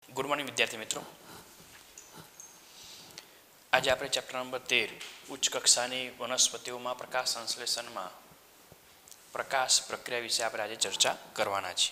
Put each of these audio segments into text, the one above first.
Good morning विद्यार्थी मित्रों। आज આપણે ચેપ્ટર નંબર 13 ઉચ્ચ કક્ષાની વનસ્પતિઓમાં પ્રકાશ સંશ્લેષણમાં પ્રકાશ પ્રક્રિયા વિશે આપણે આજે ચર્ચા કરવાના છીએ।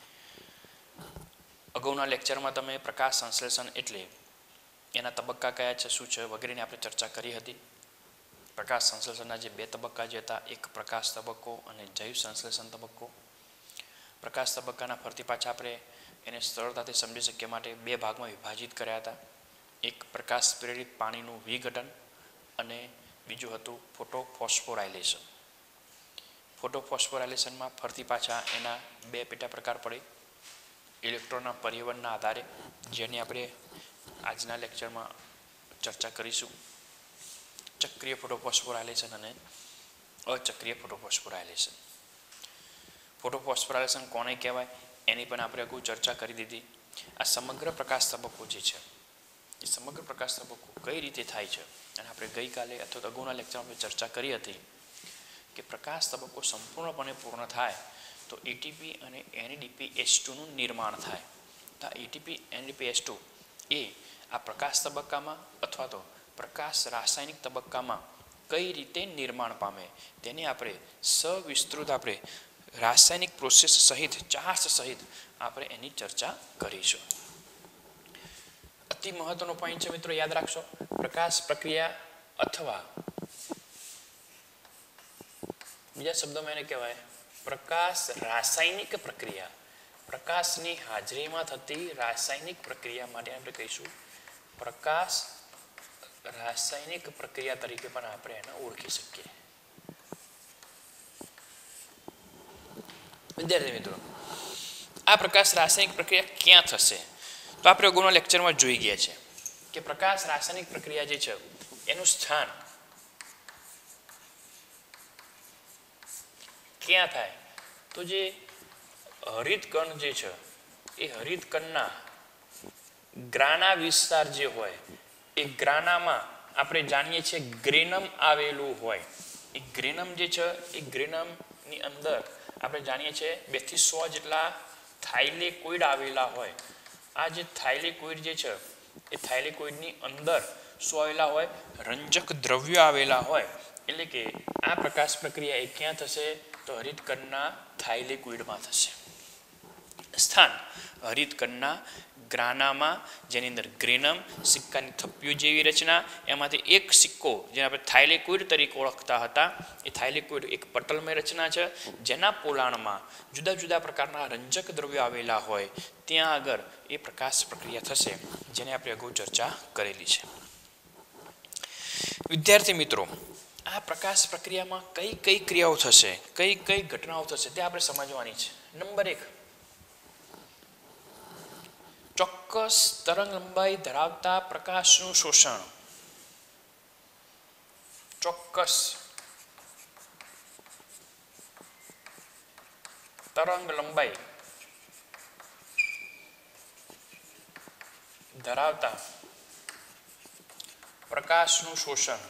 અગાઉના લેક્ચરમાં તમે પ્રકાશ સંશ્લેષણ એટલે એના તબક્કા કયા છે, શું છે વગેરેની આપણે ચર્ચા કરી હતી। પ્રકાશ સંશ્લેષણના જે બે તબક્કા જે હતા, એક પ્રકાશ તબક્કો અને જૈવ સંશ્લેષણ તબક્કો। પ્રકાશ તબક્કાના ફરતી પાછા આપણે એને સરળતાથી સમજી શકીએ માટે બે ભાગમાં વિભાજિત કર્યા હતા। एक प्रकाश प्रेरित पानीનું વિઘટન અને બીજું હતું ફોટોફોસ્ફોરાઇલેશન। ફોટોફોસ્ફોરાઇલેશનમાં ફરતી પાછા એના બે પેટા પ્રકાર પડે, ઇલેક્ટ્રોનના પરિવહનના આધારે, જેની આપણે આજના લેક્ચરમાં ચર્ચા કરીશું, ચક્રીય ફોટોફોસ્ફોરાઇલેશન અને અચક્રીય ફોટોફોસ્ફોરાઇલેશન। ફોટોફોસ્ફોરાઇલેશન કોને કહેવાય એની પણ આપણે અગાઉ ચર્ચા કરી દીધી। આ સમગ્ર પ્રકાશ તબક્કો જે છે, એ સમગ્ર પ્રકાશ તબક્કો કઈ રીતે થાય છે અને આપણે ગઈકાલે અથવા અગાઉના લેક્ચરમાં ચર્ચા કરી હતી કે પ્રકાશ તબક્કો સંપૂર્ણપણે પૂર્ણ થાય તો એટીપી અને NADPH2નું નિર્માણ થાય। તો એટીપી NADPH2 એ આ પ્રકાશ તબક્કામાં અથવા તો પ્રકાશ રાસાયણિક તબક્કામાં કઈ રીતે નિર્માણ પામે તેની આપણે સવિસ્તૃત આપણે રાસાયણિક પ્રોસેસ સહિત, ચાર્ટ સહિત આપણે એની ચર્ચા કરીશું। अति महत्वनो पॉइंट है मित्रों, याद रखो, प्रकाश प्रक्रिया अथवा बीजा शब्द में कहवाय प्रकाश रासायनिक प्रक्रिया, प्रकाशनी हाजरी में थती रासायनिक प्रक्रिया माटे आपणे कहीशुं प्रकाश रासायनिक प्रक्रिया तरीके पण आपणे एने ओळखी शकीए। विद्यार्थी मित्रों, आ प्रकाश रासायनिक प्रक्रिया क्यां थशे तो આપણે અગાઉના લેક્ચરમાં જોઈ ગયા છે કે પ્રકાશ રાસાયણિક પ્રક્રિયા જે છે એનું સ્થાન ક્યાં થાય તો જે હરિત કણ જે છે એ હરિત કણના ગ્રાના વિસ્તાર જે હોય એ ગ્રાનામાં આપણે જાણીએ છીએ ગ્રેનમ આવેલું હોય। એ ગ્રેનમ જે છે એ ગ્રેનમની અંદર આપણે જાણીએ છીએ 2 થી 100 જેટલા થાઇલેકોઇડ આવેલા હોય। आ जे थाइलेकोइड जे छे ए थाइलेकोइडनी अंदर शुं आवेला होय, रंजक द्रव्य आवेला होय। एटले के आ प्रकाश प्रक्रिया ए क्यां थशे तो हरितकणना थाइलेकोइडमां थशे। स्थान हरितकणना ग्रानामां, जेनी अंदर ग्रेनम सिक्कानी थप्पीओ जेवी रचना, एमांथी एक सिक्को जेने आपणे थाइलेकोइड तरीके ओळखता हता, ए थाइलेकोइड एक पટલમય रचना छे जेना पोलाणमां जुदा जुदा प्रकारना रंजक द्रव्यो आवेला होय। त्यां आगळ ए प्रकाश प्रक्रिया थशे जेने आपणे अगाऊ चर्चा करेली छे। विद्यार्थी मित्रों, आ प्रकाश प्रक्रियामां कई कई क्रियाओ थशे, कई कई घटनाओ थशे ते आपणे समजवानी छे। नंबर 1, ચોક્કસ તરંગ લંબાઈ ધરાવતા પ્રકાશનું શોષણ। ચોક્કસ તરંગ લંબાઈ ધરાવતા પ્રકાશનું શોષણ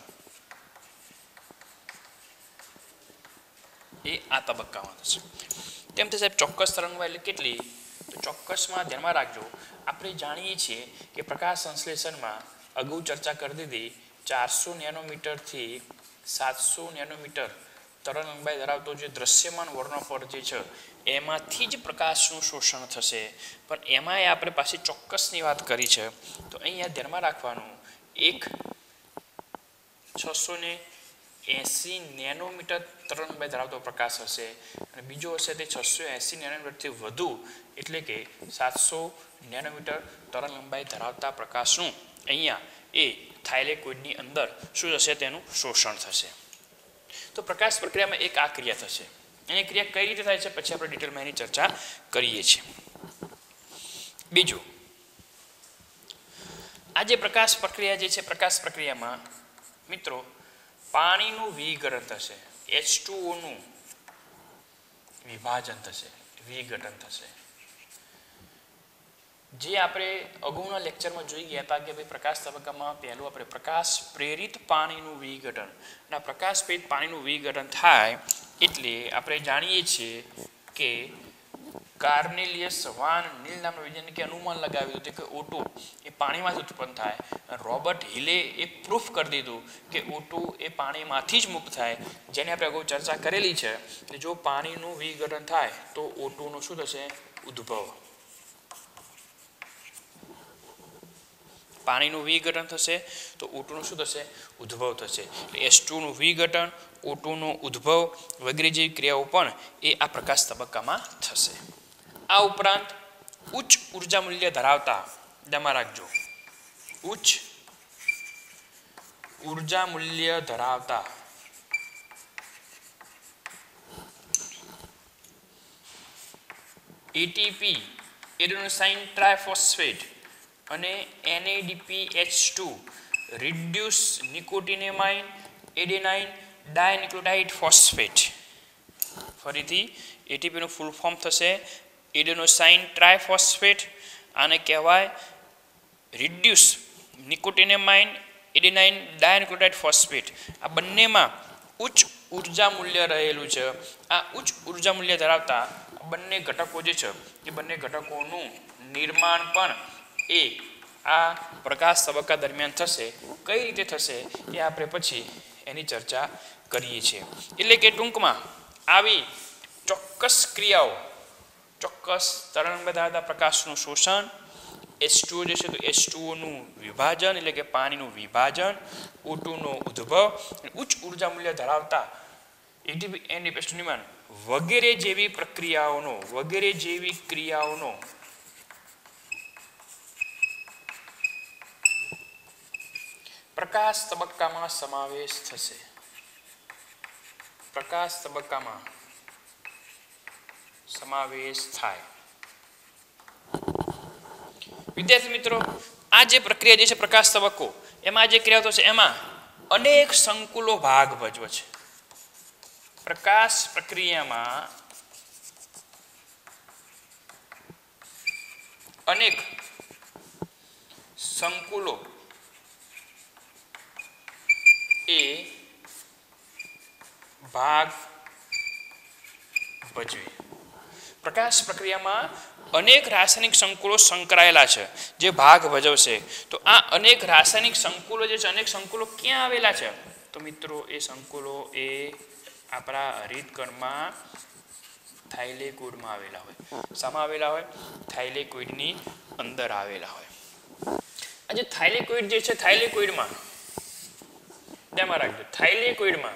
એ આ તબક્કામાં થશે। તેમ તે સાહેબ ચોક્કસ તરંગલંબાઈ એટલે કેટલી? તો ચોક્કસમાં ધ્યાનમાં રાખજો, આપણે જાણીએ છીએ કે પ્રકાશ સંશ્લેષણમાં અગાઉ ચર્ચા કરી દીધી 400 નેનોમીટરથી 700 નેનોમીટર તરંગ લંબાઈ ધરાવતો જે દ્રશ્યમાન વર્ણપટ જે છે એમાંથી જ પ્રકાશનું શોષણ થશે। પણ એમાંય આપણે પાછી ચોક્કસની વાત કરી છે તો અહીંયા ધ્યાનમાં રાખવાનું, એક 680 નેનોમીટર તરંગ લંબાઈ ધરાવતો પ્રકાશ હશે અને બીજો હશે તે 680 નેનોમીટરથી વધુ એટલે કે 700 નેનોમીટર તરંગ લંબાઈ ધરાવતા પ્રકાશનું અહીંયા એ થાઇલેકોઇડની અંદર શું થશે, તેનું શોષણ થશે। તો પ્રકાશ પ્રક્રિયામાં એક આ ક્રિયા થશે। એની ક્રિયા કઈ રીતે થાય છે પછી આપણે ડિટેલમાં એની ચર્ચા કરીએ છીએ। બીજું, આ જે પ્રકાશ પ્રક્રિયા જે છે, પ્રકાશ પ્રક્રિયામાં મિત્રો પાણીનું વિઘટન થશે, H2O નું વિભાજન થશે, વિઘટન થશે। જે આપણે અગાઉના લેક્ચરમાં જોઈ ગયા હતા કે ભાઈ પ્રકાશ તબક્કામાં પહેલું આપણે પ્રકાશ પ્રેરિત પાણીનું વિઘટન, અને પ્રકાશ પ્રેરિત પાણીનું વિઘટન થાય એટલે આપણે જાણીએ છીએ કે કાર્નેલિયસ વાન નીલ નામના વૈજ્ઞાનિકે અનુમાન લગાવ્યું હતું કે O2 એ પાણીમાંથી ઉત્પન્ન થાય. રોબર્ટ હિલે એ પ્રૂફ કરી દીધું કે O2 એ પાણીમાંથી જ મુક્ત થાય, જેની આપણે અગાઉ ચર્ચા કરેલી છે કે જો પાણીનું વિઘટન થાય તો O2 નું શું થશે? ઉદ્ભવ. પાણીનું વિઘટન થશે તો O2 નું શું થશે? ઉદ્ભવ થશે. H2 નું વિઘટન, O2 નો ઉદ્ભવ વગેરે જેવી ક્રિયાઓ પણ એ આ પ્રકાશ તબક્કામાં થશે. આ ઉપરાંત ઉચ્ચ ઉર્જા મૂલ્ય ધરાવતા, ધ્યાનમાં રાખજો, ઉચ્ચ ઉર્જા મૂલ્ય ધરાવતા ATP એડેનોસાઇન ટ્રાયફોસ્ફેટ અને NADPH2 reduce nicotinamide adenine dinucleotide phosphate. ફરીથી ATP નું ફૂલ ફોર્મ થશે એડેનોસાઇન ટ્રાયફોસ્ફેટ. આને કહેવાય reduce nicotinamide adenine dinucleotide phosphate. આ બંનેમાં ઉચ્ચ ઉર્જા મૂલ્ય રહેલું છે. આ ઉચ્ચ ઉર્જા મૂલ્ય ધરાવતા બંને ઘટકો જે છે એ બંને ઘટકોનું નિર્માણ પણ એ આ પ્રકાશ તબક્કા દરમિયાન થશે. કઈ રીતે થશે એ આપણે પછી એની ચર્ચા કરીએ છીએ. એટલે કે ટૂંકમાં આવી ચોક્કસ ક્રિયાઓ, ચોક્કસ તરંગ ધરાવતા પ્રકાશનું શોષણ, H2O જે છે તો H2O નું વિભાજન એટલે કે પાણીનું વિભાજન, O2 નો ઉદ્ભવ, ઉચ્ચ ઉર્જા મૂલ્ય ધરાવતા ATP NADPH2 નિર્માણ વગેરે જેવી ક્રિયાઓનો પ્રકાશ તબક્કામાં સમાવેશ થશે. પ્રકાશ તબક્કામાં સમાવેશ થાય. વિદ્યાર્થી મિત્રો, આ જે પ્રક્રિયા જે છે પ્રકાશ તબક્કો, એમાં જે ક્રિયાઓ છે એમાં અનેક સંકુલો ભાગ ભજવે છે. પ્રકાશ પ્રક્રિયામાં અનેક સંકુલો એ ભાગ ભજવે. પ્રકાશ પ્રક્રિયામાં અનેક રાસાયણિક સંકુલો સંકળાયેલા છે જે ભાગ ભજવશે. તો આ અનેક રાસાયણિક સંકુલો જે છે, અનેક સંકુલો ક્યાં આવેલા છે? તો મિત્રો એ સંકુલો એ આપણા હરિતકણમાં થાઇલેકોઇડમાં આવેલા હોય. શામાં આવેલા હોય? થાઇલેકોઇડની અંદર આવેલા હોય. આ જે થાઇલેકોઇડ જે છે, થાઇલેકોઇડમાં ધ્યાનમાં રાખજો, થાઇલેકોઇડમાં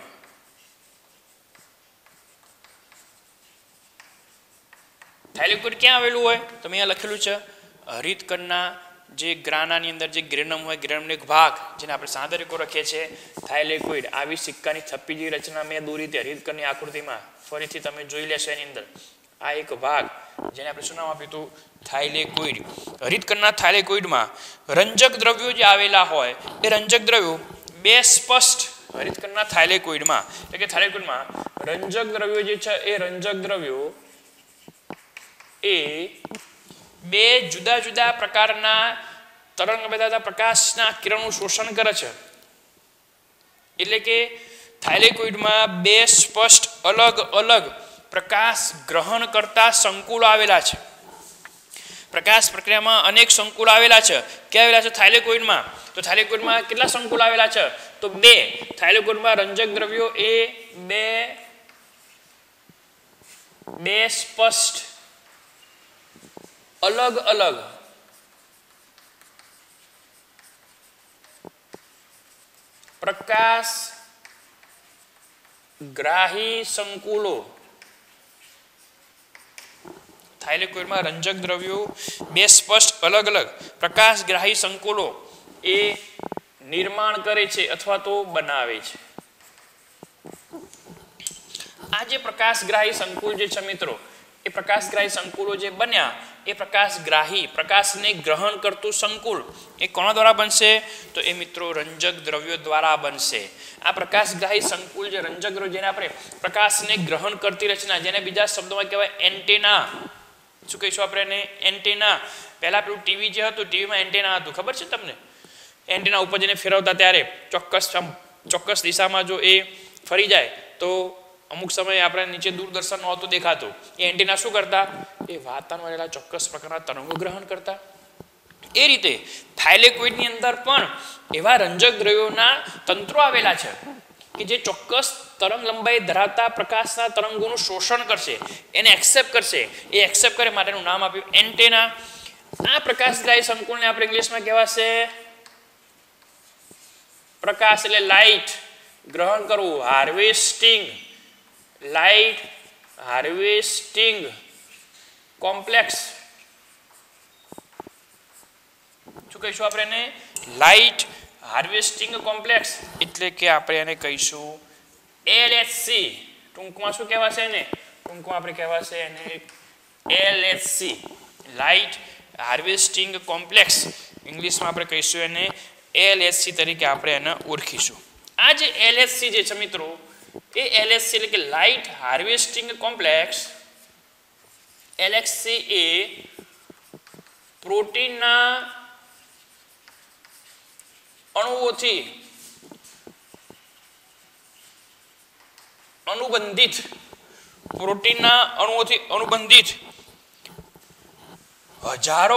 થાઇલેકોઇડ ક્યાં આવેલું હોય? તો અહીંયા લખેલું છે હરિતકણના જે ગ્રાનાની અંદર જે ગ્રેનમ હોય, ગ્રેનમનો એક ભાગ જેને આપણે સાંદરિકો રાખીએ છીએ થાઇલેકોઇડ. આવી સિક્કાની થપ્પી જેવી રચના મેં દોરી હતી હરિતકણની આકૃતિમાં, ફરીથી તમે જોઈ લેશો એની અંદર. આ એક ભાગ જેને આપણે શું નામ આપ્યું હતું? થાઇલેકોઇડ. હરિતકણના થાઇલેકોઇડમાં રંજક દ્રવ્યો જે આવેલા હોય એ રંજક દ્રવ્યો બે સ્પષ્ટ હરિતકણના થાઇલેકોઇડમાં એટલે કે થાઇલેકોઇડમાં રંજક દ્રવ્યો જે છે એ રંજક દ્રવ્યો એ બે જુદા જુદા પ્રકારના તરંગ બધાતા પ્રકાશના કિરણનું શોષણ કરે છે. એટલે કે થાઇલેકોઇડમાં બે સ્પષ્ટ અલગ અલગ પ્રકાશ ગ્રહણ કરતા સંકુલો આવેલા છે. પ્રકાશ પ્રક્રિયામાં અનેક સંકુલો આવેલા છે. ક્યાં આવેલા છે? થાઇલેકોઇડમાં. તો થાઇલેકોઇડમાં કેટલા સંકુલો આવેલા છે? તો બે. થાઇલેકોઇડમાં રંજક દ્રવ્યો એ બે સ્પષ્ટ અલગ અલગ પ્રકાશ ગ્રાહી સંકુલો. થાઇલેકોઇડમાં રંજક દ્રવ્યો બે સ્પષ્ટ અલગ અલગ પ્રકાશગ્રાહી સંકુલો એ નિર્માણ કરે છે અથવા તો બનાવે છે. આ જે પ્રકાશગ્રાહી સંકુલ જે છે મિત્રો, એ પ્રકાશગ્રાહી સંકુલો જે બન્યા એ પ્રકાશગ્રાહી પ્રકાશને ગ્રહણ કરતું સંકુલ એ કોના દ્વારા બનશે? તો એ મિત્રો રંજક દ્રવ્યો દ્વારા બનશે. આ પ્રકાશગ્રાહી સંકુલ જે રંજક દ્રવ્યો જેને આપણે પ્રકાશને ગ્રહણ કરતી રચના, જેને બીજા શબ્દોમાં કહેવાય એન્ટેના. શું કહીશું આપણે એને? એન્ટેના. પહેલા પેલું ટીવી જે હતું, ટીવીમાં એન્ટેના હતું, ખબર છે તમને? એન્ટેના ઉપર જેને ફેરવતા ત્યારે ચોક્કસ દિશામાં જો એ ફરી જાય તો અમુક સમયે આપણે નીચે દૂરદર્શન નહોતું દેખાતું, એ એન્ટેના શું કરતા? એ વાતાવરણમાં રહેલા ચોક્કસ પ્રકારના તરંગો ગ્રહણ કરતા. એ રીતે થાઇલેકોઇડની અંદર પણ એવા રંજક દ્રવ્યોના તંત્રો આવેલા છે કે જે ચોક્કસ તરંગ લંબાઈ ધરાવતા પ્રકાશના તરંગોનું શોષણ કરશે, એને એક્સેપ્ટ કરશે. એ એક્સેપ્ટ કરે માટેનું નામ આપ્યું એન્ટેના. આ પ્રકાશગ્રાહી સંકુલને આપણે ઇંગ્લિશમાં કહેવાશે પ્રકાશ એટલે લાઇટ ગ્રહણ કરવું, હાર્વેસ્ટિંગ, લાઇટ હાર્વેસ્ટિંગ કોમ્પ્લેક્સ. શું કહીશું આપણે એને? લાઇટ હાર્વેસ્ટિંગ કોમ્પ્લેક્સ, એટલે કે આપણે એને કહીશું LHC. ટૂંકમાં શું કહેવાશે એને? ટૂંકમાં આપણે કહેવાશે એને LHC, લાઇટ હાર્વેસ્ટિંગ કોમ્પ્લેક્સ. ઇંગ્લિશમાં આપણે કહીશું એને LHC તરીકે આપણે એને ઓળખીશું. આ જે LHC જે છે મિત્રો, એ LHC એટલે કે લાઇટ હાર્વેસ્ટિંગ કોમ્પ્લેક્સ, LHC એ પ્રોટીનના અણુઓથી અનુબંધિત, પ્રોટીનના અણુઓથી અનુબંધિત હજારો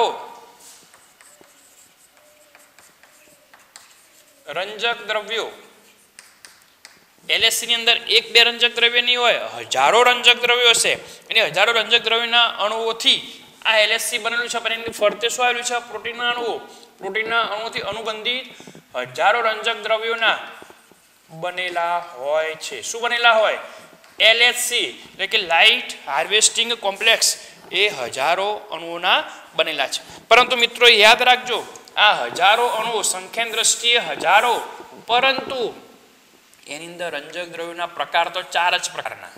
રંજક દ્રવ્યો. LHC ની અંદર એક બે રંજક દ્રવ્ય નહીં હોય, હજારો રંજક દ્રવ્યો હશે. અને હજારો રંજક દ્રવ્યના અણુઓથી આ LHC બનેલું છે. પણ એની ફરતે શું આવેલું છે? પ્રોટીનના અણુઓ. પ્રોટીનના અણુઓથી અનુબંધિત હજારો રંજક દ્રવ્યોના બનેલા હોય છે. શું બનેલા હોય? LHC એટલે કે લાઇટ હાર્વેસ્ટિંગ કોમ્પ્લેક્સ એ હજારો અણુઓના બનેલા છે. પરંતુ મિત્રો યાદ રાખજો, આ હજારો અણુઓ સંખ્યાની દ્રષ્ટિએ હજારો, પરંતુ એની અંદર રંજક દ્રવ્યોના પ્રકાર તો ચાર જ પ્રકારના.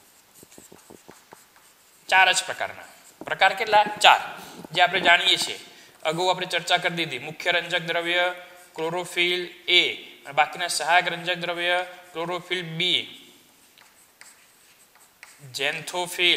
પ્રકાર કેટલા? ચાર, જે આપણે જાણીએ છીએ. અગાઉ આપણે ચર્ચા કરી દીધી. મુખ્ય રંજક દ્રવ્ય ક્લોરોફિલ A, અને બાકીના સહાયક રંજક દ્રવ્ય ક્લોરોફિલ B, ઝેન્થોફિલ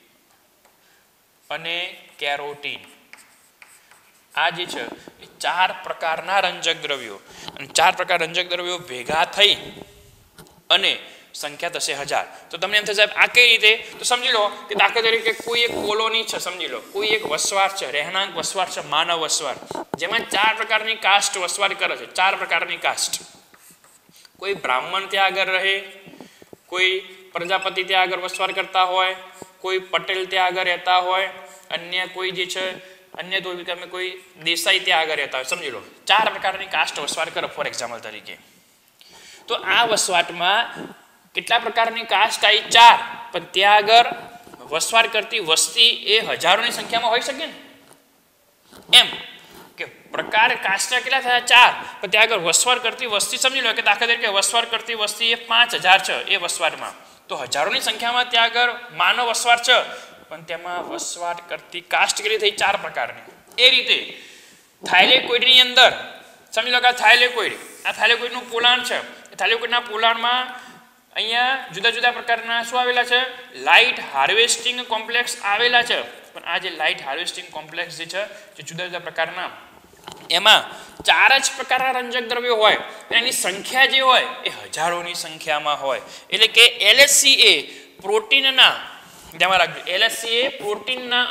અને કેરોટીન. આ જે છે એ ચાર પ્રકારના રંજક દ્રવ્યો, અને ચાર પ્રકાર રંજક દ્રવ્યો ભેગા થઈ અને સંખ્યા થશે 1000. તો તમને એમ થશે સાહેબ આ કઈ રીતે? તો સમજી લો કે દાખલા તરીકે કોઈ એક કોલોની છે, સમજી લો કોઈ એક વસવાટ છે, રહેણાંક વસવાટ છે, માનવ વસવાટ, જેમાં ચાર પ્રકારની કાસ્ટ વસવાટ કરે છે. ચાર પ્રકારની કાસ્ટ. કોઈ બ્રાહ્મણ ત્યાં આગળ રહે, કોઈ પ્રજાપતિ ત્યાં આગળ વસવાટ કરતા હોય, કોઈ પટેલ ત્યાં આગળ રહેતા હોય, અન્ય કોઈ જે છે અન્ય તો તમે કોઈ દેસાઈ ત્યાં આગળ રહેતા હોય. સમજી લો ચાર પ્રકારની કાસ્ટ વસવાટ કરે ફોર એક્ઝામ્પલ તરીકે. તો આ વસવાટમાં કેટલા પ્રકારની કાસ્ટ આવી? ચાર. પણ ત્યાં આગળ વસવાટ કરતી વસ્તી એ હજારોની સંખ્યામાં હોઈ શકે ને. એમ કે પ્રકાર કાસ્ટ કેટલા થયા? ચાર. પણ ત્યાં આગળ વસવાટ કરતી વસ્તી સમજી લો કે દાખલા તરીકે વસવાટ કરતી વસ્તી એ 5000 છે એ વસવાટમાં. તો હજારોની સંખ્યામાં ત્યાં આગળ માનવ વસવાટ છે, પણ તેમાં વસવાટ કરતી કાસ્ટ કેટલી થઈ? ચાર પ્રકારની. એ રીતે થાઇલેકોઇડની અંદર સમજી લો કે આ થાઇલેકોઇડનું પોલાણ છે. થાઇલેકોઇડના પોલાણમાં અહીંયા જુદા જુદા પ્રકારના શું આવેલા છે? લાઇટ હાર્વેસ્ટિંગ કોમ્પ્લેક્સ આવેલા છે. પણ આ જે લાઇટ હાર્વેસ્ટિંગ કોમ્પ્લેક્સ જે છે જે જુદા જુદા પ્રકારના, એમાં ચાર જ પ્રકારના રંજક દ્રવ્યો હોય, એની સંખ્યા જે હોય એ હજારોની સંખ્યામાં હોય. એટલે કે LHC એ પ્રોટીનના, ધ્યાન રાખજો, LHC એ પ્રોટીનના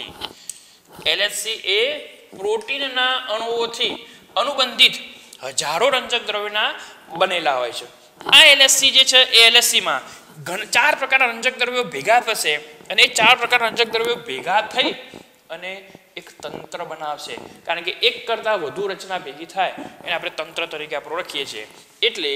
અણુઓથી અનુબંધિત હજારો રંજક દ્રવ્યોના બનેલા હોય છે. આ LHC જે છે એ LHCમાં ચાર પ્રકારના રંજક દ્રવ્યો ભેગા થશે, અને એ ચાર પ્રકારના રંજક દ્રવ્યો ભેગા થઈ અને એક તંત્ર બનાવશે. કારણ કે એક કરતાં વધુ રચના ભેગી થાય એને આપણે તંત્ર તરીકે આપણે ઓળખીએ છીએ. એટલે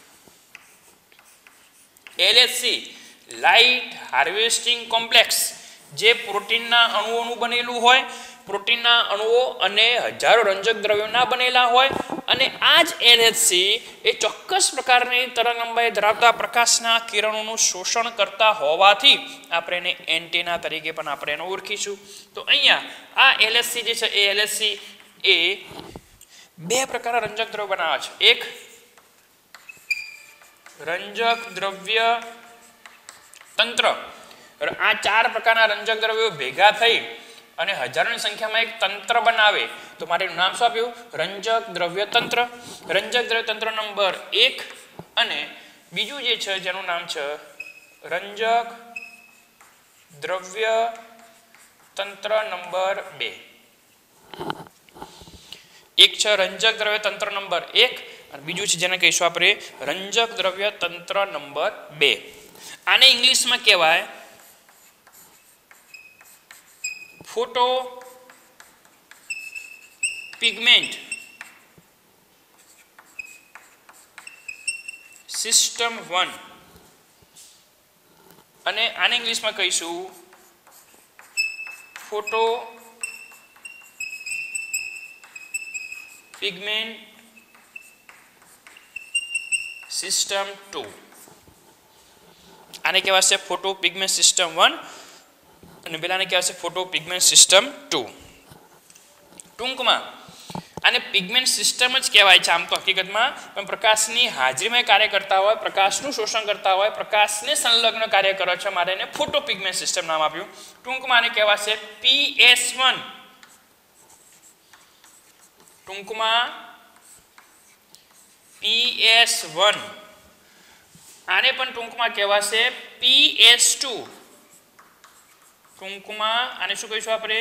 LHC લાઇટ હાર્વેસ્ટિંગ કોમ્પ્લેક્સ જે પ્રોટીનના અણુઓનું બનેલું હોય, પ્રોટીનના અણુઓ અને હજારો રંજક દ્રવ્યોના બનેલા હોય, અને આ જ LHC એ ચોક્કસ પ્રકારની તરંગ લંબાઈ ધરાવતા પ્રકાશના કિરણોનું શોષણ કરતા હોવાથી આપણે એને એન્ટેના તરીકે પણ આપણે એને ઓળખીશું. તો અહીંયા આ LHC જે છે એ LHC એ બે પ્રકારના રંજક દ્રવ્યો બનાવે છે. એક રંજક દ્રવ્ય તંત્ર. આ ચાર પ્રકારના રંજક દ્રવ્યો ભેગા થઈ અને હજારોની સંખ્યામાં એક તંત્ર બનાવે, તો માટેનું નામ શું આપ્યું? રંજક દ્રવ્ય તંત્ર. રંજક દ્રવ્ય તંત્ર નંબર 1. અને બીજું જે છે જેનું નામ છે રંજક દ્રવ્ય તંત્ર નંબર 2. એક છે રંજક દ્રવ્ય તંત્ર નંબર 1 અને બીજું છે જેને કહીશું આપણે રંજક દ્રવ્ય તંત્ર નંબર 2. આને ઇંગ્લિશમાં કહેવાય ફોટો પિગમેન્ટ સિસ્ટમ 1 અને આને ઇંગ્લિશમાં કહીશું ફોટો પિગમેન્ટ સિસ્ટમ 2. આને કહેવાશે ફોટો પિગમેન્ટ સિસ્ટમ 1 અને પેલાને કહેવાશે ફોટો પિગમેન્ટ સિસ્ટમ 2. ટૂંકમાં આને પિગમેન્ટ સિસ્ટમ જ કહેવાય છે આમ તો હકીકતમાં, પણ પ્રકાશની હાજરીમાં કાર્ય કરતા હોય, પ્રકાશનું શોષણ કરતા હોય, પ્રકાશને સંલગ્ન કાર્ય કરે છે, મારે એને ફોટો પિગમેન્ટ સિસ્ટમ નામ આપ્યું. ટૂંકમાં આને કહેવાશે PS1. ટૂંકમાં PS1. આને પણ ટૂંકમાં કહેવાશે PS2. ટૂંકમાં આને શું કહીશું આપણે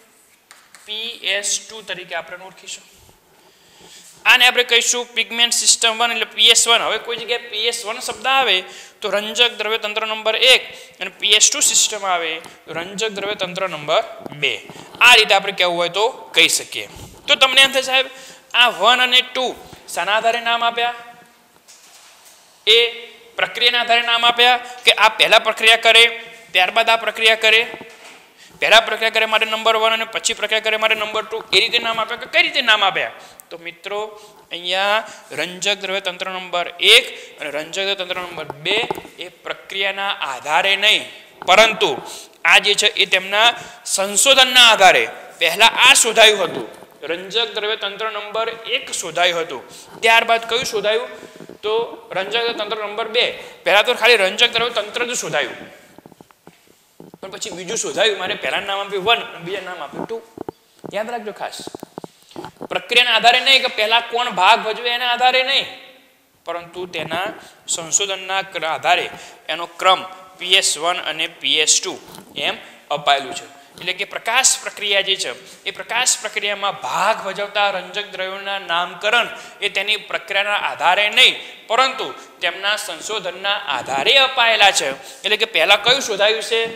PS2 તરીકે આપણે ઓળખીશું. આને આપણે કહીશું પિગમેન્ટ સિસ્ટમ 1 એટલે PS1. હવે કોઈ જગ્યાએ PS1 શબ્દ આવે તો રંજક દ્રવ્ય તંત્ર નંબર 1 અને PS2 સિસ્ટમ આવે તો રંજક દ્રવ્ય તંત્ર નંબર 2. આ રીતે આપણે કહેવું હોય તો કહી શકીએ. તો તમને એમ થાય સાહેબ આ 1 અને 2 શાના આધારે નામ આપ્યા? એ પ્રક્રિયાના આધારે નામ આપ્યા કે આ પહેલા પ્રક્રિયા કરે ત્યારબાદ આ પ્રક્રિયા કરે, પહેલા પ્રક્રિયા કરે માટે નંબર 1 અને પછી પ્રક્રિયા કરે માટે નંબર 2, એ રીતે નામ આપ્યા કે કઈ રીતે નામ આપ્યા? તો મિત્રો અહીંયા રંજક દ્રવ્ય તંત્ર નંબર 1 અને રંજક દ્રવ્ય તંત્ર નંબર 2 એ પ્રક્રિયાના આધારે નહીં, પરંતુ આ જે છે એ તેમના સંશોધનના આધારે પહેલા આ શોધાયું હતું, રંજક દ્રવ્ય તંત્ર નંબર 1 શોધાયું હતું. ત્યારબાદ કયું શોધાયું? તો રંજક દ્રવ્ય તંત્ર નંબર 2. પહેલા તો ખાલી રંજક દ્રવ્ય તંત્ર જ શોધાયું, પણ પછી બીજું શોધાયું, મારે પહેલાનું નામ આપ્યું 1 અને બીજા નામ આપ્યું 2. યાદ રાખજો ખાસ, પ્રક્રિયાના આધારે નહીં કે પહેલા કોણ ભાગ ભજવે એના આધારે નહીં, પરંતુ તેના સંશોધનના આધારે એનો ક્રમ PS1 અને PS2 એમ અપાયેલું છે. એટલે કે પ્રકાશ પ્રક્રિયા જે છે એ પ્રકાશ પ્રક્રિયામાં ભાગ ભજવતા રંજક દ્રવ્યોના નામકરણ એ તેની પ્રક્રિયાના આધારે નહીં, પરંતુ તેમના સંશોધનના આધારે અપાયેલા છે. એટલે કે પહેલા કયું શોધાયું છે?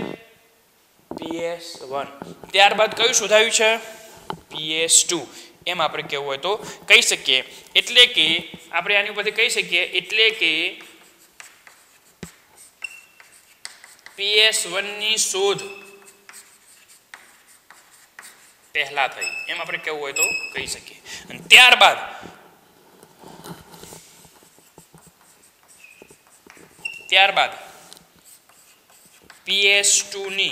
PS1. ત્યારબાદ કયું શોધાયું છે? PS2. એમ આપણે કહેવું હોય તો કહી શકીએ. એટલે કે આપણે આની ઉપરથી કહી શકીએ એટલે કે PS1 ની શોધ પહેલા થઈ, એમ આપણે કહેવું હોય તો કહી શકીએ. અને ત્યારબાદ PS2 ની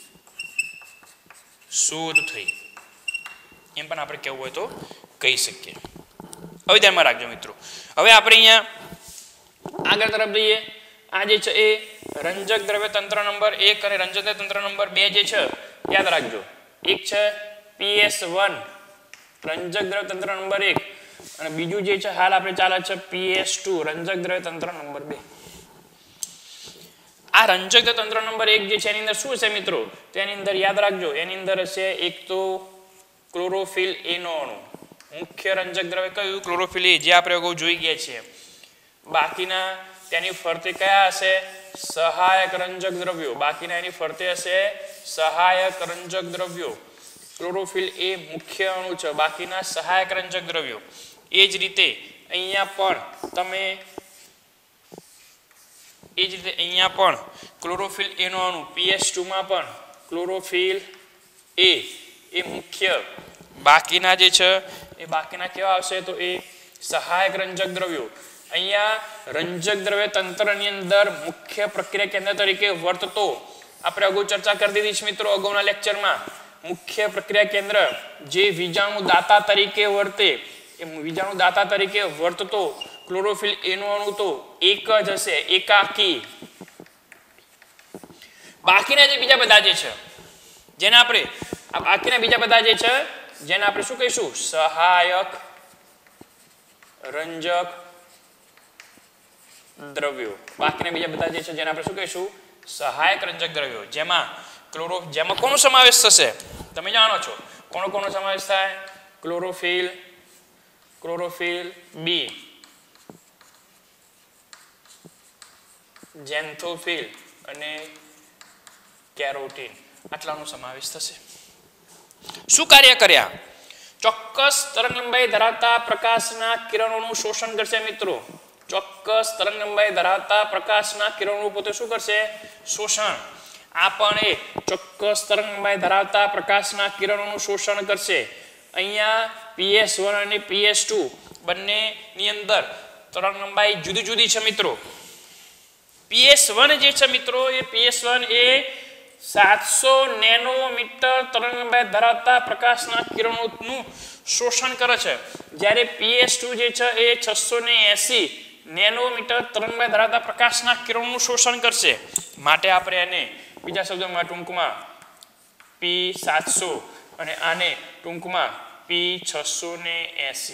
શોધ થઈ, એમ પણ આપણે કહેવું હોય તો કહી શકીએ. હવે ધ્યાનમાં રાખજો મિત્રો, હવે આપણે અહીંયા આગળ તરફ જઈએ. આ જે છે એ રંજક દ્રવ્ય તંત્ર નંબર 1 અને રંજક દ્રવ્ય તંત્ર નંબર 2 જે છે યાદ રાખજો. એક છે PS1 રંજક દ્રવ્ય તંત્ર નંબર 1 અને બીજું જે છે હાલ આપણે ચાલે છે PS2 રંજક દ્રવ્ય તંત્ર નંબર 2. આ રંજક દ્રવ્ય તંત્ર નંબર 1 જે છે એની અંદર શું છે મિત્રો? તો એની અંદર યાદ રાખજો, એની અંદર હશે એક તો ક્લોરોફિલ A નો અણુ. મુખ્ય રંજક દ્રવ્ય કયું? ક્લોરોફિલ A, જે આપણે અગાઉ જોઈ ગયા છીએ. બાકીના તેની ફરતે કયા હશે? સહાયક રંજક દ્રવ્યો. બાકીના એની ફરતે હશે સહાયક રંજક દ્રવ્યો. ક્લોરોફિલ A મુખ્ય અણુ છે, બાકીના સહાયક રંજક દ્રવ્યો. એ જ રીતે અહીંયા પણ ક્લોરોફિલ A નો અણુ PS2 માં પણ ક્લોરોફિલ A એ મુખ્ય, બાકીના જે છે એ બાકીના કેવા આવશે? તો એ સહાયક રંજક દ્રવ્યો. અહીંયા રંજક દ્રવ્ય તંત્રની અંદર મુખ્ય પ્રક્રિયા કેન્દ્ર તરીકે વર્તતો, આપણે અગાઉ ચર્ચા કરી દીધી છે મિત્રો અગાઉના લેક્ચરમાં, મુખ્ય પ્રક્રિયા કેન્દ્ર જે વીજાણુ દાતા તરીકે વર્તે, એ વીજાણુ દાતા તરીકે વર્તતો ક્લોરોફિલ A નો અણુ તો એક જ હશે, એકાકી. બાકીના જે બીજા બધા જે છે જેને આપણે બાકીના બીજા બધા જે છે જેને આપણે શું કહીશું? સહાયક રંજક દ્રવ્યો. બાકીના બીજા બધા જે છે જેને આપણે શું કહીશું? સહાયક રંજક દ્રવ્યો જેમાં જેમાં કોનો સમાવેશ થશે તમે જાણો છો કોનો સમાવેશ થાય ક્લોરોફિલ બી ઝેન્થોફિલ અને કેરોટીન આટલાનો સમાવેશ થશે શું કાર્ય કર્યા ચોક્કસ તરંગલંબાઈ ધરાવતા પ્રકાશના કિરણોનું શોષણ કરશે મિત્રો ચોક્કસ તરંગલંબાઈ ધરાવતા પ્રકાશના કિરણો પોતે શું કરશે શોષણ આ પણ એ ચોક્કસ તરંગલંબાઈ ધરાવતા પ્રકાશના કિરણોનું શોષણ કરશે અહીંયા PS1 અને PS2 બંનેની અંદર તરંગલંબાઈ જુદી જુદી છે મિત્રો PS1 જે છે મિત્રો એ PS1 એ 700 નેનોમીટર તરંગલંબાઈ ધરાવતા પ્રકાશના કિરણોનું શોષણ કરે છે જ્યારે PS2 જે છે એ 680 નેનોમીટર તરંગલંબાઈ ધરાવતા પ્રકાશના કિરણોનું શોષણ કરશે માટે આપણે એને બીજા શબ્દોમાં ટૂંકમાં P700 અને આને ટૂંકમાં P680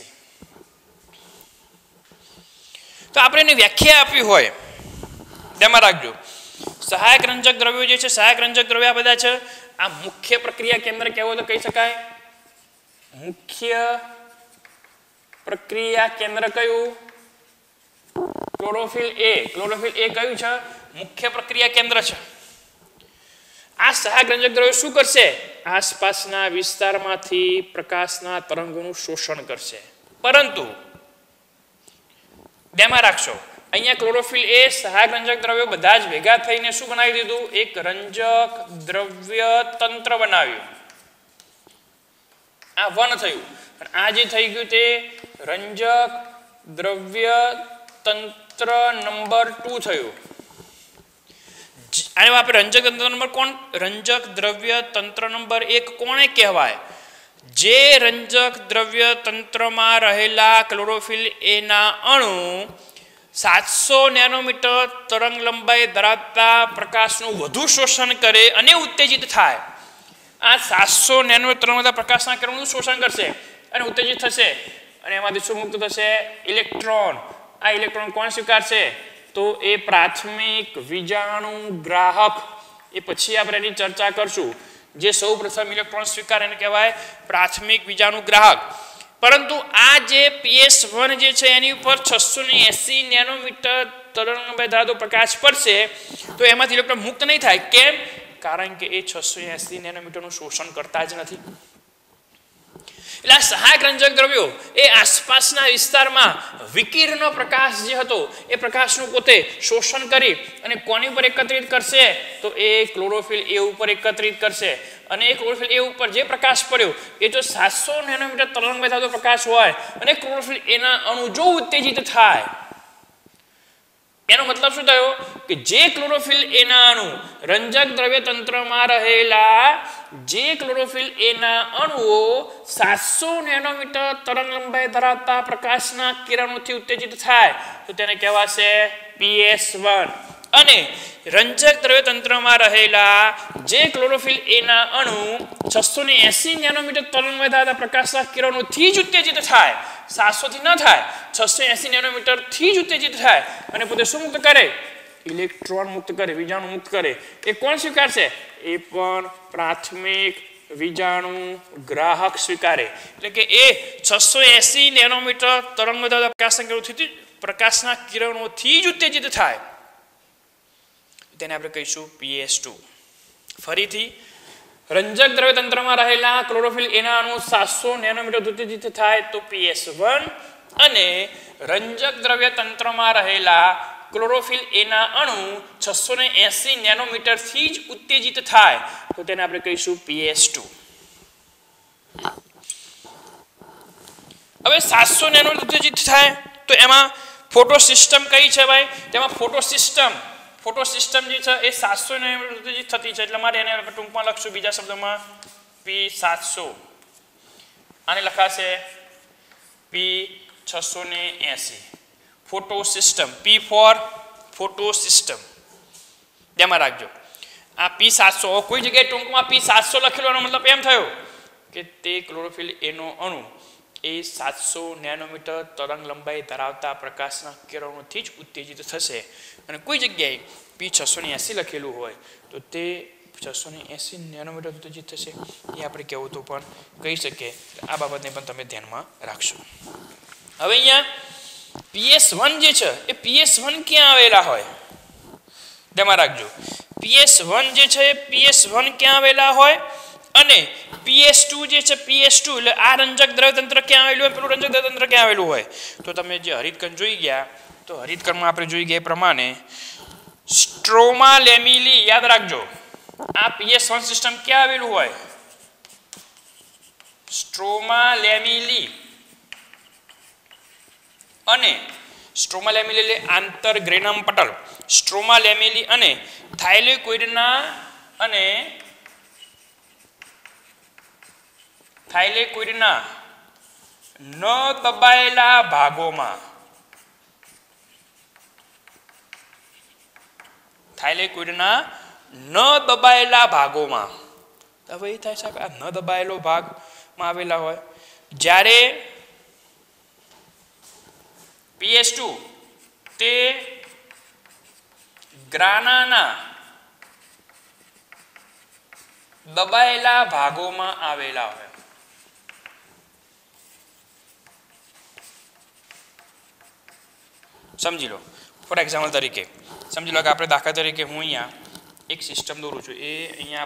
તો આપણે એની વ્યાખ્યા આપી હોય તેમાં રાખજો સહાયક રંજક દ્રવ્યો જે છે સહાયક રંજક દ્રવ્યો આ બધા છે આ મુખ્ય પ્રક્રિયા કેન્દ્ર કેવો તો કહી શકાય મુખ્ય પ્રક્રિયા કેન્દ્ર કયું ક્લોરોફિલ એ કયું છે મુખ્ય પ્રક્રિયા કેન્દ્ર છે આ સહાયક રંજક દ્રવ્યો શું કરશે આસપાસના વિસ્તારમાંથી પ્રકાશના તરંગોનું શોષણ કરશે પરંતુ ધ્યાનમાં રાખશો અહીંયા ક્લોરોફિલ એ સહાયક રંજક દ્રવ્યો બધા જ ભેગા થઈને શું બનાવી દીધું એક રંજક દ્રવ્ય તંત્ર બનાવ્યું આ 1 થયું અને આ જે થઈ ગયું તે રંજક દ્રવ્ય તંત્ર નંબર 2 થયું આને આપણે રંજક તંત્ર નંબર રંજક દ્રવ્ય તંત્ર નંબર 1 કોણે કહેવાય જે રંજક દ્રવ્ય તંત્રમાં રહેલા ક્લોરોફિલ એ ના અણુ 700 નેનોમીટર તરંગ લંબાઈ ધરાવતા પ્રકાશનું વધુ શોષણ કરે અને ઉત્તેજિત થાય આ 700 નેનોમીટર તરંગ પ્રકાશના કિરણોનું શોષણ કરશે અને ઉત્તેજિત થશે અને એમાંથી શું મુક્ત થશે ઇલેક્ટ્રોન આ ઇલેક્ટ્રોન કોણ સ્વીકારશે તો એ પ્રાથમિક વિજાણુ ગ્રાહક એ પછી આપણે એની ચર્ચા કરશું જે સૌપ્રથમ ઇલેક્ટ્રોન સ્વીકાર એને કહેવાય પ્રાથમિક વિજાણુ ગ્રાહક પરંતુ આ જે PS1 જે છે એની ઉપર 680 નેનોમીટર તરંગલંબાઈ ધરાવતો પ્રકાશ પડશે તો એમાંથી ઇલેક્ટ્રોન મુક્ત નહીં થાય કેમ કારણ કે એ 680 નેનોમીટરનું શોષણ કરતા જ નથી એટલે સહાયક રંજક દ્રવ્યો એ આસપાસના વિસ્તારમાં વિકિરણ પ્રકાશ જે હતો એ પ્રકાશનું પોતે શોષણ કરી અને કોની ઉપર એકત્રિત કરશે તો એ ક્લોરોફિલ એ ઉપર એકત્રિત કરશે અને એ ક્લોરોફિલ એ ઉપર જે પ્રકાશ પડ્યો એ જો 700 નેનોમીટર તરંગલંબાઈ ધરાવતો પ્રકાશ હોય અને ક્લોરોફિલ એના અણુ જો ઉત્તેજિત થાય એનો મતલબ શું થયો કે જે ક્લોરોફિલ એના અણુ રંજક દ્રવ્ય તંત્રમાં રહેલા જે ક્લોરોફિલ એના અણુઓ 700 નેનોમીટર તરંગલંબાઈ ધરાવતા પ્રકાશના કિરણોથી ઉત્તેજિત થાય તો તેને કહેવાશે PS1 અને રંજક દ્રવ્ય તંત્રમાં રહેલા જે ક્લોરોફિલ એના અણુ 680 નેનોમીટર તરંગલંબાઈ ધરાવતા પ્રકાશના કિરણોથી જ ઉત્તેજિત થાય 700 થી ન થાય 680 નેનોમીટર થી જ ઉત્તેજિત થાય અને પોતે શું મુક્ત કરે ઇલેક્ટ્રોન મુક્ત કરે વિજાણુ મુક્ત કરે એ કોણ સ્વીકારશે એ પણ પ્રાથમિક વિજાણુ ગ્રાહક સ્વીકારે એટલે કે એ 680 નેનોમીટર તરંગલંબાઈ ધરાવતા પ્રકાશના કિરણોથી જ ઉત્તેજિત થાય તેને આપણે કહીશું PS2 ફરીથી રંજક દ્રવ્ય તંત્રમાં રહેલા ક્લોરોફિલ એના અણુ 700 નેનોમીટર ઉત્તેજિત થાય તો PS1 અને રંજક દ્રવ્ય તંત્રમાં રહેલા ક્લોરોફિલ એના અણુ 680 નેનોમીટર થી જ ઉત્તેજિત થાય તો તેને આપણે કહીશું PS2 હવે 700 નેનોમીટર ઉત્તેજિત થાય તો એમાં ફોટો સિસ્ટમ કઈ છે ભાઈ તેમાં ફોટો સિસ્ટમ જે છે એ 700 નેનોમીટર ઉત્તેજિત થતી છે એટલે મારે એને ટૂંકમાં લખશું બીજા શબ્દોમાં P700 આને લખાશે P680 photo system P four photo system ધ્યાનમાં રાખજો આ P700 કોઈ જગ્યાએ ટૂંકમાં P700 લખેલો મતલબ એમ થયો કે તે ક્લોરોફિલ એનો અણુ એ 700 નેનોમીટર તરંગ લંબાઈ ધરાવતા પ્રકાશના કિરણોથી જ ઉત્તેજિત થશે અને કોઈ જગ્યાએ P680 લખેલું હોય તો તે 680 નેનોમીટર ઉત્તેજિત થશે એ આપણે કહેવું તો પણ કહી શકીએ. આ બાબતને પણ તમે ધ્યાનમાં રાખશો. હવે અહીંયા PS1 જે છે એ PS1 ક્યાં આવેલા હોય ધ્યાનમાં રાખજો. PS1 જે છે એ PS1 ક્યાં આવેલા હોય અને PS2 જે છે PS2 એટલે આ રંજક દ્રવ્યતંત્ર ક્યાં આવેલું હોય, પેલું રંજક દ્રવ્યતંત્ર ક્યાં આવેલું હોય. તો તમે જે હરિતકણ જોઈ ગયા તો હરિતકણમાં આપણે જોઈ ગયા એ પ્રમાણે સ્ટ્રોમા લેમિલી યાદ રાખજો. આ PS1 સિસ્ટમ ક્યાં આવેલું હોય? સ્ટ્રોમા લેમિલી અને સ્ટ્રોમા લેમિલી એટલે આંતરગ્રેનમ પટલ. સ્ટ્રોમા લેમિલી અને થાઇલેકોઇડના ન દબાયેલા ભાગોમાં હવે એ થાય સાહેબ આ ન દબાયેલો ભાગમાં આવેલા હોય. જ્યારે PS2 તે ગ્રાનાના દબાયેલા ભાગોમાં આવેલા હોય. સમજી લો. ફોર એક્ઝામ્પલ તરીકે સમજી લો કે આપણે દાખલા તરીકે હું અહીંયા એક સિસ્ટમ દોરું છું. એ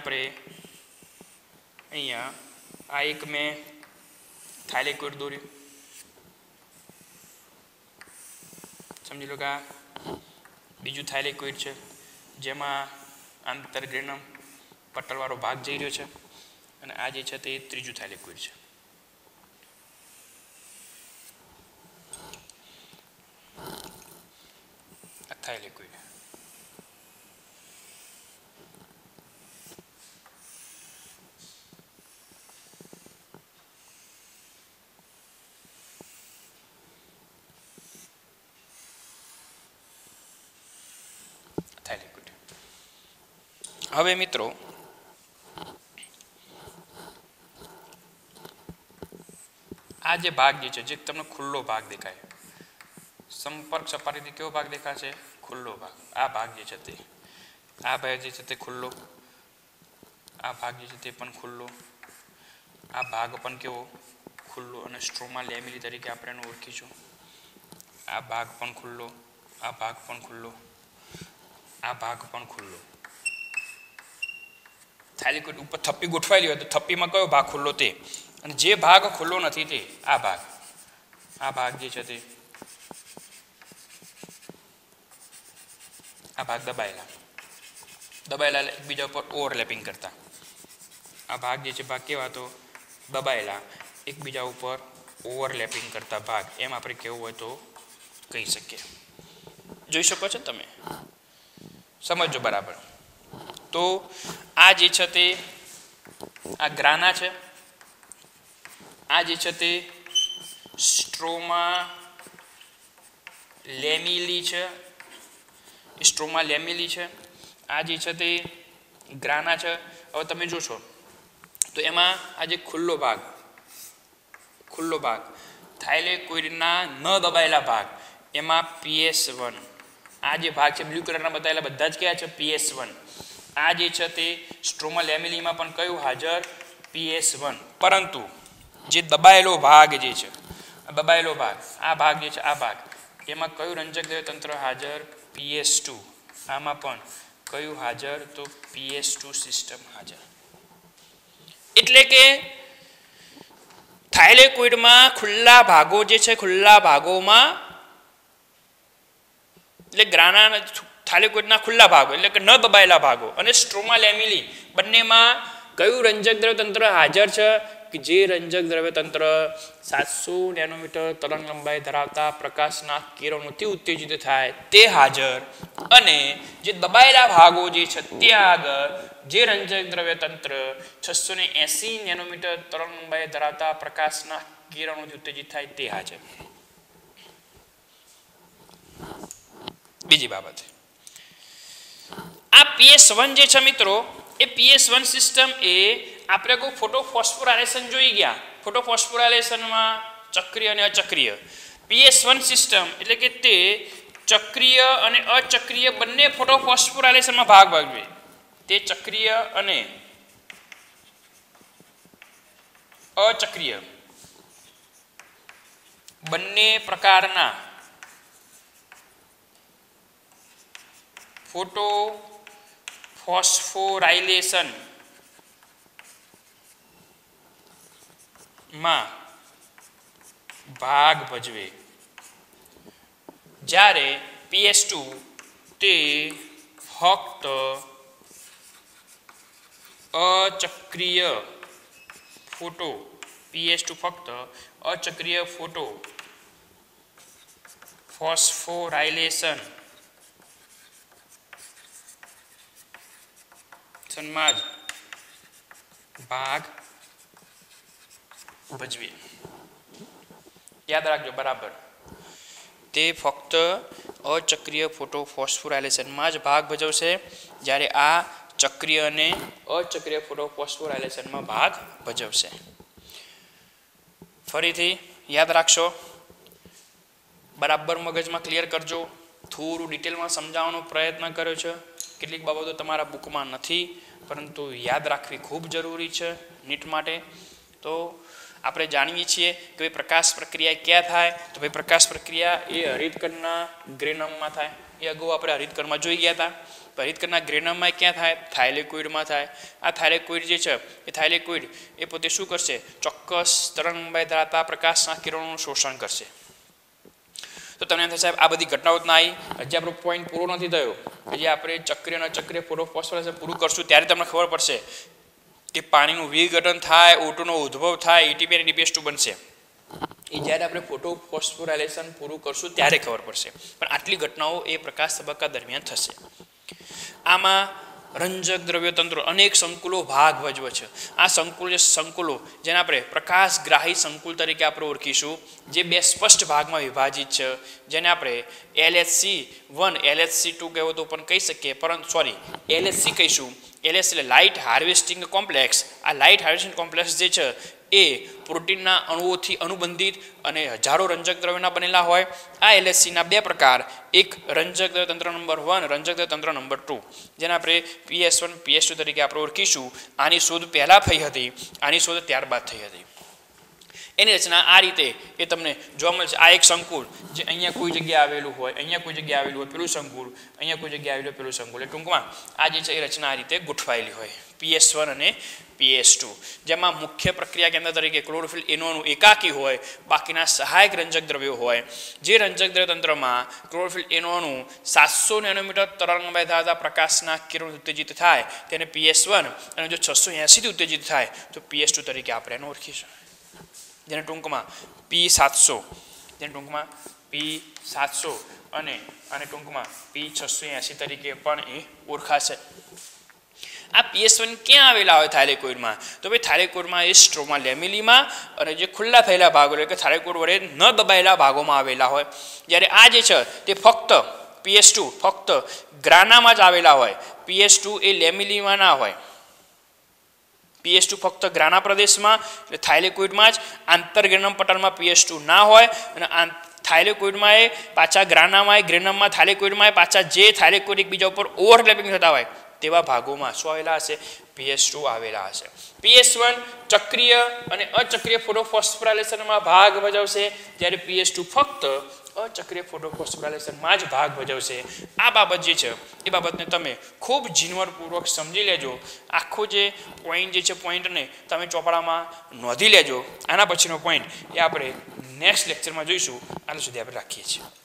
અહીંયા આ એક મેં થાઇલેકોઇડ દોર્યું. સમજી લો કે આ બીજું થાઇલેકોઇડ છે જેમાં આંતરગ્રેનમ પટલવાળો ભાગ જઈ રહ્યો છે અને આ જે છે તે ત્રીજું થાઇલેકોઇડ છે. થાઇલેકોઇડ હવે મિત્રો આ જે ભાગ જે છે જે તમને ખુલ્લો ભાગ દેખાય સંપર્ક સપાટીથી કેવો ભાગ દેખાશે? ખુલ્લો ભાગ. આ ભાગ જે છે તે આ ભાગ જે છે તે ખુલ્લો, આ ભાગ જે છે તે પણ ખુલ્લો, આ ભાગ પણ કેવો ખુલ્લો અને સ્ટ્રોમા લેમિલી તરીકે આપણે એને ઓળખીશું. આ ભાગ પણ ખુલ્લો, આ ભાગ પણ ખુલ્લો, આ ભાગ પણ ખુલ્લો. થાઇલેકોઇડ ઉપર થપ્પી ગોઠવાયેલી હોય તો થપ્પીમાં કયો ભાગ ખુલ્લો તે, અને જે ભાગ ખુલ્લો નથી તે આ ભાગ જે છે તે આ ભાગ દબાયેલા એકબીજા ઉપર ઓવરલેપિંગ કરતા. આ ભાગ જે છે ભાગ કેવા તો દબાયેલા એકબીજા ઉપર ઓવરલેપિંગ કરતા ભાગ એમ આપણે કેવું હોય તો કહી શકીએ. જોઈ શકો છો તમે, સમજો બરાબર. તો આ જે છે તે આ ગ્રાના છે, આ જે છે તે સ્ટ્રોમા લેમિલી છે, આ જે છે તે ગ્રાના છે. હવે તમે જોશો તો એમાં આ જે ખુલ્લો ભાગ થાઇલેકોઇડના ન દબાયેલા ભાગ એમાં PS1, આ જે ભાગ છે બ્લુ કલરના બતાવેલા બધા જ કયા છે PS1. આ જે છે તે સ્ટ્રોમા લેમિલીમાં પણ કયું હાજર? PS1. પરંતુ જે દબાયેલો ભાગ જે છે આ ભાગ જે છે આ ભાગ એમાં કયું રંજક દ્રવ્યતંત્ર હાજર? PS2. આમાં પણ કયું હાજર? તો PS2 સિસ્ટમ હાજર. એટલે કે થાઇલેકોઇડમાં ખુલ્લા ભાગો જે છે ખુલ્લા ભાગોમાં એટલે ગ્રાના થાઇલેકોઇડના ખુલ્લા ભાગો એટલે કે ન દબાયેલા ભાગો અને સ્ટ્રોમા લેમિલી બંનેમાં કયું રંજક દ્રવ્યતંત્ર હાજર છે? કે જે રંજક દ્રવ્યતંત્ર 700 નેનોમીટર તરંગ લંબાઈ ધરાવતા પ્રકાશના કિરણોથી ઉત્તેજિત થાય તે હાજર, અને જે દબાયેલા ભાગો જે છે ત્યાં આગળ જે રંજક દ્રવ્યતંત્ર 680 નેનોમીટર તરંગ લંબાઈ ધરાવતા પ્રકાશના કિરણોથી ઉત્તેજિત થાય તે હાજર. બીજી બાબત, આ PS1 જે છે મિત્રો એ PS1 સિસ્ટમ એ આપણે કોઈ ફોટોફોસ્ફોરાયલેશન જોઈ ગયા. ફોટોફોસ્ફોરાયલેશનમાં ચક્રીય અને અચક્રીય PS1 સિસ્ટમ એટલે કે તે ચક્રીય અને અચક્રીય બંને ફોટોફોસ્ફોરાયલેશનમાં ભાગ ભજવે. તે ચક્રીય અને અચક્રીય બંને પ્રકારના ફોટોફોસ્ફોરાયલેશન માં ભાગ ભજવે. જ્યારે PS2 તે ફક્ત અચક્રીય ફોટો PS2 ફક્ત અચક્રીય ફોટો ફોસ્ફોરાયલેશન માં જ ભાગ ભજવે. યાદ રાખજો બરાબર. તે ફક્ત અચક્રીય ફોટોફોસ્ફોરાયલેશનમાં જ ભાગ ભજવશે, જ્યારે આ ચક્રીય અને અચક્રીય ફોટોફોસ્ફોરાયલેશનમાં ભાગ ભજવશે. ફરીથી યાદ રાખશો, બરાબર મગજમાં ક્લિયર કરજો. થોડું ડિટેલમાં સમજાવવાનો પ્રયત્ન કર્યો છે. કેટલીક બાબતો તમારા બુકમાં નથી, પરંતુ યાદ રાખવી ખૂબ જરૂરી છે નીટ માટે. તો આપણે જાણીએ છીએ કે ભાઈ પ્રકાશ પ્રક્રિયા ક્યાં થાય, તો ભાઈ પ્રકાશ પ્રક્રિયા એ હરિતકણના ગ્રેનમમાં થાય. એ અગાઉ આપણે હરિતકણમાં જોઈ ગયા હતા. હરિતકણના ગ્રેનમમાં ક્યાં થાય? થાઇલેકોઇડમાં થાય. આ થાઇલેકોઇડ જે છે એ થાઇલેકોઇડ એ પોતે શું કરશે? ચોક્કસ તરંગલંબાઇ ધરાવતા પ્રકાશના કિરણોનું શોષણ કરશે. તો તમને એમ થાય સાહેબ આ બધી ઘટનાઓ જ ના આવી, હજી આપણો પોઈન્ટ પૂરો નથી થયો. હજી આપણે ચક્રીય અને અચક્રીય ફોટોફોસ્ફોરાયલેશન પૂરું કરશું ત્યારે તમને ખબર પડશે કે પાણીનું વિઘટન થાય, O2નો ઉદ્ભવ થાય, ATP અને DPS2 બનશે. એ જ્યારે આપણે ફોટોફોસ્ફોરાયલેશન પૂરું કરશું ત્યારે ખબર પડશે. પણ આટલી ઘટનાઓ એ પ્રકાશ તબક્કા દરમિયાન થશે. આમાં રંજક દ્રવ્યતંત્રો અનેક સંકુલો ભાગ ભજવે છે. આ સંકુલો જેને આપણે પ્રકાશગ્રાહી સંકુલ તરીકે આપણે ઓળખીશું, જે બે સ્પષ્ટ ભાગમાં વિભાજિત છે, જેને આપણે LHC1 LHC2 કહેવો તો પણ કહી શકીએ, પરંતુ LHC કહીશું. LHC એટલે લાઇટ હાર્વેસ્ટિંગ કોમ્પ્લેક્સ. આ લાઇટ હાર્વેસ્ટિંગ કોમ્પ્લેક્સ જે છે એ પ્રોટીનના અણુઓથી અનુબંધિત અને હજારો રંજક દ્રવ્યોના બનેલા હોય. આ LHCના બે પ્રકાર, એક રંજક દ્રવ્ય તંત્ર નંબર 1, રંજક દ્રવ્ય તંત્ર નંબર 2, જેને આપણે PS1 PS2 તરીકે આપણે ઓળખીશું. આની શોધ પહેલાં થઈ હતી, આની શોધ ત્યારબાદ થઈ હતી. એની રચના આ રીતે એ તમને જોવા મળશે. આ એક સંકુલ જે અહીંયા કોઈ જગ્યાએ આવેલું હોય, અહીંયા કોઈ જગ્યાએ આવેલું હોય પેલું સંકુલ, અહીંયા કોઈ જગ્યાએ આવેલું પેલું સંકુલ. એ ટૂંકમાં આ જે છે એ રચના આ રીતે ગોઠવાયેલી હોય, PS1 અને PS2, જેમાં મુખ્ય પ્રક્રિયા કેન્દ્ર તરીકે ક્લોરોફિલ એનોનું એકાકી હોય, બાકીના સહાયક રંજક દ્રવ્યો હોય. જે રંજક દ્રવ્ય તંત્રમાં ક્લોરોફિલ એનોનું 700 નેનોમીટર તરંગલંબાઇ ધરાવતા પ્રકાશના કિરણ ઉત્તેજિત થાય તેને PS1, અને જો 680 થી ઉત્તેજિત થાય તો PS2 તરીકે આપણે એને ઓળખીશું, જેને ટૂંકમાં P700 અને ટૂંકમાં P680 તરીકે પણ એ ઓળખાશે. આ PS1 ક્યાં આવેલા હોય થાઇલેકોઇડમાં? તો ભાઈ થાઇલેકોઇડમાં એ સ્ટ્રોમા લેમિલીમાં અને જે ખુલ્લા થયેલા ભાગો એટલે કે થાઇલેકોઇડ વડે ન દબાયેલા ભાગોમાં આવેલા હોય. જ્યારે આ જે છે તે ફક્ત PS2 ફક્ત ગ્રાનામાં જ આવેલા હોય. PS2 એ લેમિલીમાં ના હોય. PS2 ફક્ત ગ્રાના પ્રદેશમાં એટલે થાઇલેકોઇડમાં જ, આંતરગ્રેનમ પટલમાં PS2 ના હોય. અને થાઇલેકોઇડમાં એ પાછા ગ્રાનામાં, ગ્રેનમમાં, થાઇલેકોઇડમાં એ પાછા જે થાઇલેકોઇડ એકબીજા ઉપર ઓવરલેપિંગ થતા હોય તેવા ભાગોમાં શું આવેલા હશે? PS2 આવેલા હશે. PS1 ચક્રીય અને અચક્રીય ફોટોફોસ્ફોરાયલેશનમાં ભાગ ભજવશે, જ્યારે PS2 ફક્ત અચક્રીય ફોટોફોસ્ફોરાયલેશનમાં જ ભાગ ભજવશે. આ બાબત જે છે એ બાબતને તમે ખૂબ ઝીણવટપૂર્વક સમજી લેજો. આખો જે પોઈન્ટ જે છે પોઈન્ટને તમે ચોપડામાં નોંધી લેજો. આના પછીનો પોઈન્ટ એ આપણે નેક્સ્ટ લેક્ચરમાં જોઈશું. આટલા સુધી આપણે રાખીએ છીએ.